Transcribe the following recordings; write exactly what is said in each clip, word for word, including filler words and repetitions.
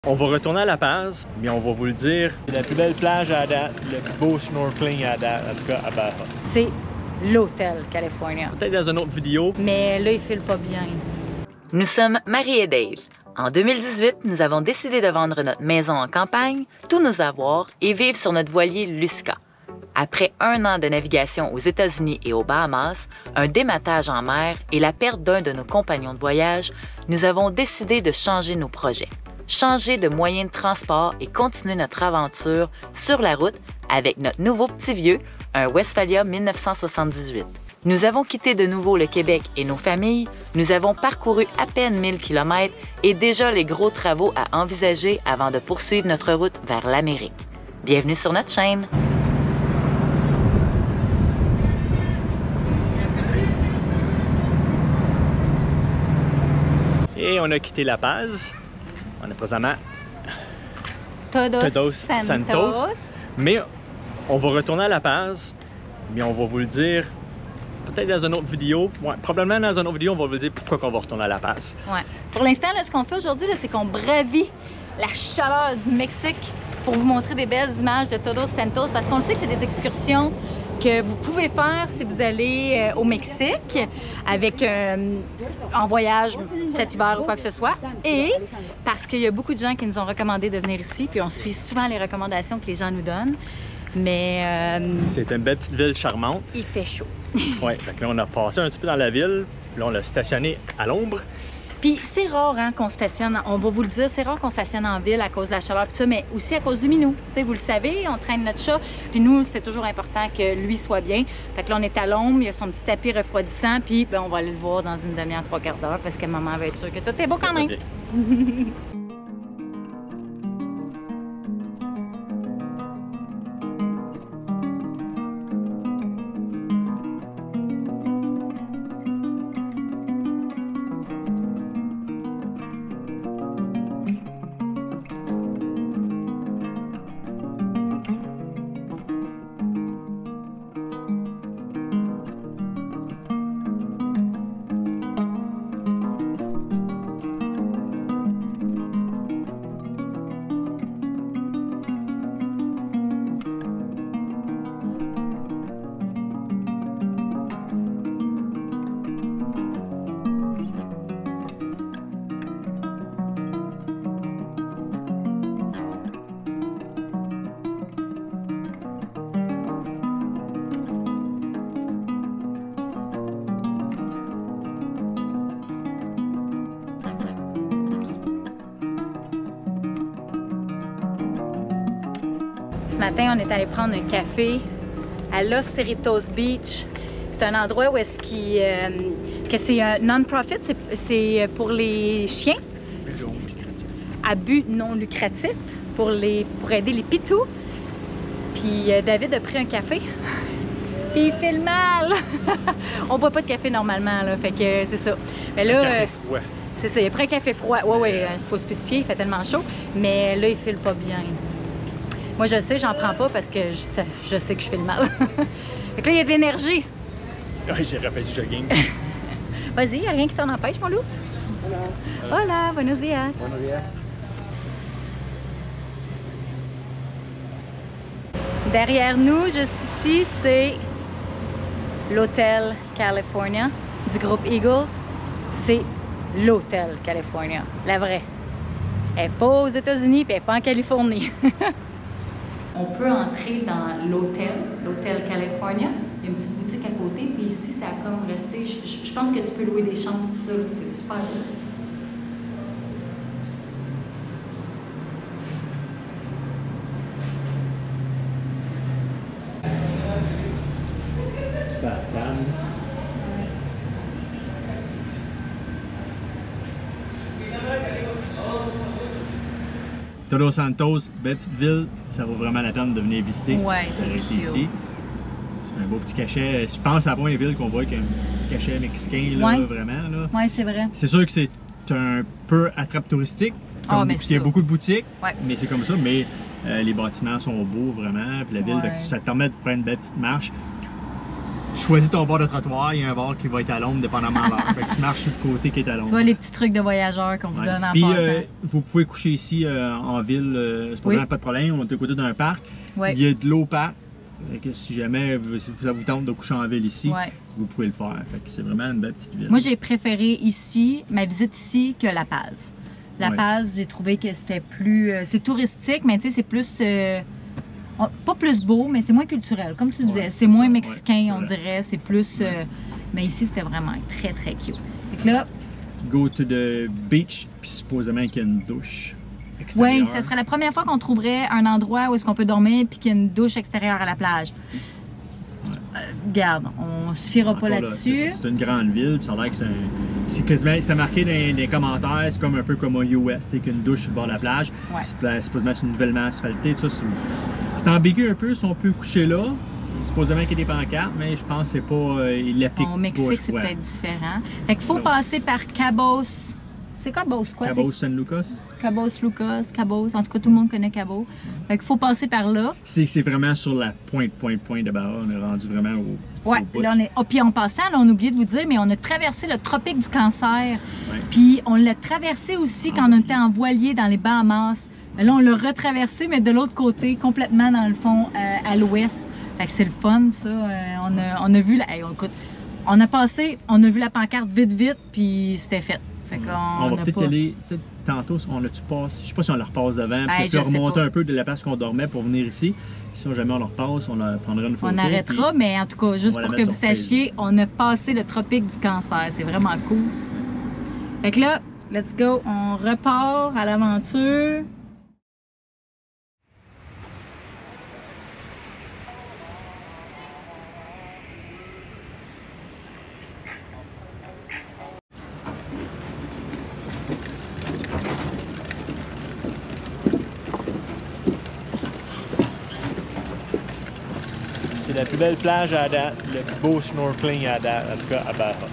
On va retourner à La Paz, mais on va vous le dire, c'est la plus belle plage à date, le plus beau snorkeling à date, en tout cas à Baja. C'est l'Hôtel California. Peut-être dans une autre vidéo. Mais là, il file pas bien. Nous sommes Marie et Dave. En deux mille dix-huit, nous avons décidé de vendre notre maison en campagne, tous nos avoirs et vivre sur notre voilier Lusca. Après un an de navigation aux États-Unis et aux Bahamas, un dématage en mer et la perte d'un de nos compagnons de voyage, nous avons décidé de changer nos projets. Changer de moyen de transport et continuer notre aventure sur la route avec notre nouveau petit vieux, un Westphalia mille neuf cent soixante-dix-huit. Nous avons quitté de nouveau le Québec et nos familles, nous avons parcouru à peine mille kilomètres et déjà les gros travaux à envisager avant de poursuivre notre route vers l'Amérique. Bienvenue sur notre chaîne! Et on a quitté La Paz. On est présentement Todos, Todos Santos. Santos. Mais on va retourner à La Paz, mais on va vous le dire peut-être dans une autre vidéo. Ouais, probablement dans une autre vidéo, on va vous dire pourquoi on va retourner à La Paz. Ouais. Pour l'instant, ce qu'on fait aujourd'hui, c'est qu'on bravit la chaleur du Mexique pour vous montrer des belles images de Todos Santos, parce qu'on sait que c'est des excursions que vous pouvez faire si vous allez euh, au Mexique avec euh, en voyage cet hiver ou quoi que ce soit, et parce qu'il y a beaucoup de gens qui nous ont recommandé de venir ici, puis on suit souvent les recommandations que les gens nous donnent. Mais euh, c'est une belle petite ville charmante. Il fait chaud. Ouais, fait que là on a passé un petit peu dans la ville, là on l'a stationné à l'ombre. Puis c'est rare hein, qu'on stationne, on va vous le dire, c'est rare qu'on stationne en ville à cause de la chaleur tout ça, mais aussi à cause du minou. Tu sais, vous le savez, on traîne notre chat, puis nous, c'est toujours important que lui soit bien. Fait que là, on est à l'ombre, il y a son petit tapis refroidissant, puis ben, on va aller le voir dans une demi-heure, trois quarts d'heure, parce que maman va être sûre que tout est beau quand même. Ce matin, on est allé prendre un café à Los Cerritos Beach. C'est un endroit où est-ce qu'il, euh, que c'est un non-profit, c'est pour les chiens. But non lucratif. À but non lucratif pour, les, pour aider les pitous. Puis euh, David a pris un café. Puis il fait le mal. On boit pas de café normalement, là, fait que c'est ça. Mais là, un café froid. C'est ça, il a pris un café froid. Ouais, ouais, il faut spécifier, il fait tellement chaud. Mais là, il file pas bien. Moi, je le sais, j'en prends pas parce que je, je sais que je fais le mal. Fait que là, il y a de l'énergie. Oui, j'ai refait du jogging. Vas-y, il n'y a rien qui t'en empêche, mon loup. Hola. Hola, buenos días. Buenos días. Derrière nous, juste ici, c'est l'Hôtel California du groupe Eagles. C'est l'Hôtel California, la vraie. Elle n'est pas aux États-Unis, puis elle n'est pas en Californie. On peut entrer dans l'hôtel, l'Hôtel California. Il y a une petite boutique à côté, puis ici, c'est à comme rester. Je, je pense que tu peux louer des chambres, tout ça, c'est super beau. Super calme. Todos Santos, belle petite ville, ça vaut vraiment la peine de venir visiter. Ouais, c'est ici. C'est un beau petit cachet. Je pense à Pointe-Ville qu'on voit qu'il y a un petit cachet mexicain, là, ouais. vraiment. Là. Ouais, c'est vrai. C'est sûr que c'est un peu attrape touristique, Oh, comme mais il y a ça. beaucoup de boutiques, Ouais. mais c'est comme ça. Mais euh, les bâtiments sont beaux, vraiment. Puis la ville, Ouais. donc, ça te permet de faire une belle petite marche. tu choisis ton bord de trottoir, il y a un bord qui va être à l'ombre dépendamment de l'heure. Fait que tu marches sur le côté qui est à l'ombre. Tu vois les petits trucs de voyageurs qu'on vous Ouais. donne en Puis, passant. euh, vous pouvez coucher ici euh, en ville, euh, c'est pas Oui. vraiment pas de problème. On est à côté d'un parc. Ouais. Il y a de l'eau au parc. Fait que si jamais vous, ça vous tente de coucher en ville ici, Ouais. vous pouvez le faire. Fait que c'est vraiment une belle petite ville. Moi, j'ai préféré ici, ma visite ici, que La Paz. La Ouais. Paz, j'ai trouvé que c'était plus... euh, c'est touristique, mais tu sais, c'est plus... euh, on- pas plus beau, mais c'est moins culturel. Comme tu disais, Ouais, c'est c'est moins ça, mexicain, ouais, c'est on vrai. dirait. C'est plus... euh, mais ici, c'était vraiment très, très cute. Fait que là, Go to the beach, puis supposément qu'il y a une douche oui, extérieure. ça serait la première fois qu'on trouverait un endroit où est-ce qu'on peut dormir puis qu'il y a une douche extérieure à la plage. Ouais. Euh, regarde, on se fiera pas Encore là, là-dessus. c'est ça, c'est une grande ville, puis ça a l'air que c'est un... C'est quasiment... C'était marqué dans les, dans les commentaires, c'est comme un peu comme au U S, tu sais, qu'une douche sur le bord de la plage. Ouais. Puis c'est supposément c'est nouvellement asphalté, tout ça. C'est c'est ambigu un peu si on peut coucher là. Supposément qu'il y a des pancartes, mais je pense que c'est pas... Euh, il l'applique Au pas, Mexique, je c'est crois. peut-être différent. Fait qu'il faut Non. passer par Cabos. C'est Cabos, quoi? Cabo San Lucas. C'est Cabos Lucas, Cabos. En tout cas, tout le monde connaît Cabos. Fait qu'il faut passer par là. C'est c'est vraiment sur la pointe, pointe, pointe de Baja. On est rendu vraiment au... Ouais, au bout. là on est. Oh, puis en passant, là, on a oublié de vous dire, mais on a traversé le tropique du Cancer. Ouais. Puis on l'a traversé aussi quand on était en voilier dans les Bahamas. Mais là, on l'a retraversé, mais de l'autre côté, complètement dans le fond, euh, à l'ouest. Fait que c'est le fun, ça. Euh, on, a, on a vu la. Hey, on, écoute, on a passé, on a vu la pancarte vite, vite, puis c'était fait. Fait qu'on On va a peut-être pas... aller, peut-être tantôt, on l'a-tu passé, je sais pas si on la repasse devant, Ben, puis je on sais remonter pas. un peu de la place qu'on dormait pour venir ici. Si jamais on la repasse, on la prendra une photo. On arrêtera, mais en tout cas, juste on va la pour que mettre vous sur sachiez, on a passé le tropique du Cancer. C'est vraiment cool. Fait que là, let's go, on repart à l'aventure. C'est la plus belle plage à date, le plus beau snorkeling à date, en tout cas à Baja.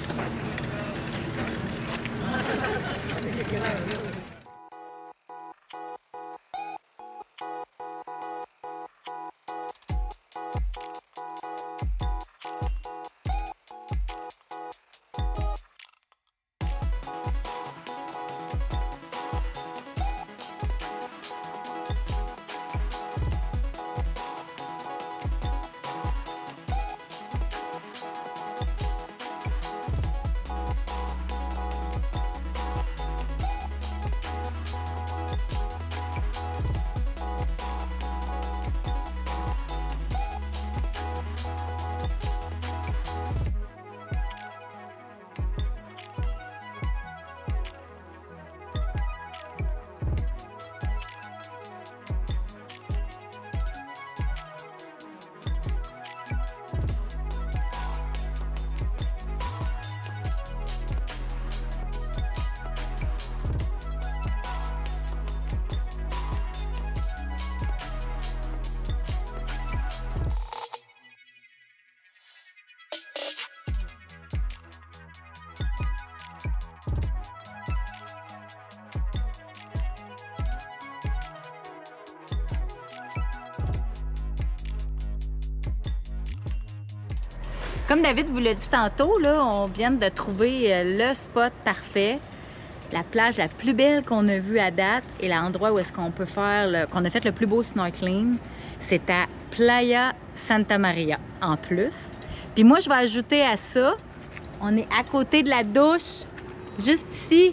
Comme David vous l'a dit tantôt, là, on vient de trouver euh, le spot parfait. La plage la plus belle qu'on a vue à date et l'endroit où est-ce qu'on peut faire, le- qu'on a fait le plus beau snorkeling, c'est à Playa Santa Maria en plus. Puis moi, je vais ajouter à ça, on est à côté de la douche, juste ici.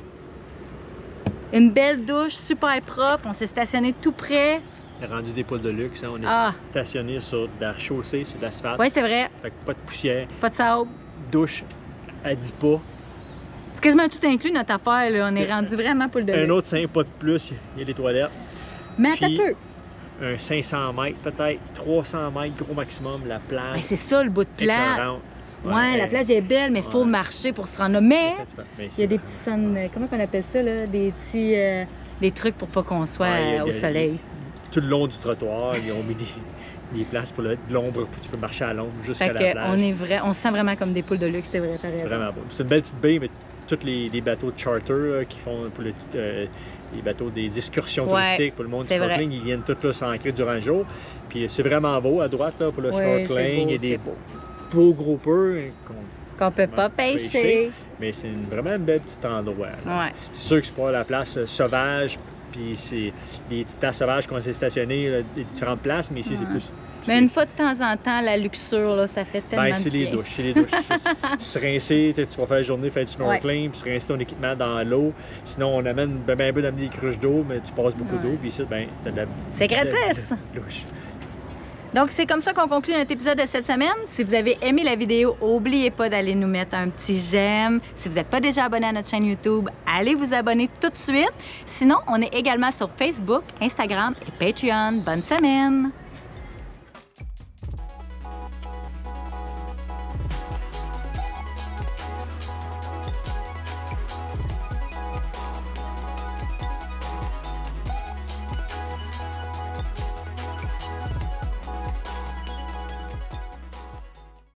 Une belle douche, super propre. On s'est stationné tout près. On est rendu des poules de luxe, hein. On est Ah. stationné sur de la chaussée, sur de l'asphalte. Oui, c'est vrai. Fait que pas de poussière, Pas de sable. douche à dix pas. C'est quasiment tout inclus notre affaire, là. On est rendu vraiment poule de Un luxe. autre cinq pas de plus, il y a des toilettes. Mais attends Puis- un peu. Un cinq cents mètres peut-être, trois cents mètres gros maximum, la plage. Ben, c'est ça le bout de plage. écœurante. Ouais, la plage est belle, mais il faut Ouais. marcher pour se rendre là. Mais Mais il y a des petits sun... Comment on appelle ça, là? Des petits... euh, des trucs pour pas qu'on soit Ouais, il y a euh, au des- soleil. Tout le long du trottoir, ils ont mis des, des places pour le- de l'ombre, tu peux marcher à l'ombre jusqu'à Fait la que plage. on est vrai... On se sent vraiment comme des poules de luxe, c'est vrai, t'as C'est raison. vraiment beau. C'est une belle petite baie, mais tous les, les bateaux de charter là, qui font pour le, euh, les bateaux des excursions Ouais, touristiques pour le monde du c'est vrai. snorkeling, ils viennent tous là s'ancrer durant le jour. Puis c'est vraiment beau à droite là, pour le Ouais, c'est snorkeling. beau, Il y a des, c'est beau. beau grouper qu'on Qu'on peut pas pêcher. pêcher. Mais c'est une, vraiment un bel petit endroit. là. Ouais. C'est sûr que c'est pas la place euh, sauvage, puis c'est les petites places sauvages qu'on s'est stationnées, là, des différentes places, mais ici Ouais. c'est plus. Mais une fois de temps en temps, la luxure, là, ça fait tellement Ben, de c'est bien. les douches, c'est les douches. tu se rincer, tu vas faire la journée, faire du snorkeling, puis tu rincer ton équipement dans l'eau. Sinon, on amène ben, ben, ben d'amener des cruches d'eau, mais tu passes beaucoup Ouais. d'eau, puis ici, ben, t'as de la. C'est gratis! de la douche. Donc, c'est comme ça qu'on conclut notre épisode de cette semaine. Si vous avez aimé la vidéo, n'oubliez pas d'aller nous mettre un petit j'aime. Si vous n'êtes pas déjà abonné à notre chaîne YouTube, allez vous abonner tout de suite. Sinon, on est également sur Facebook, Instagram et Patreon. Bonne semaine!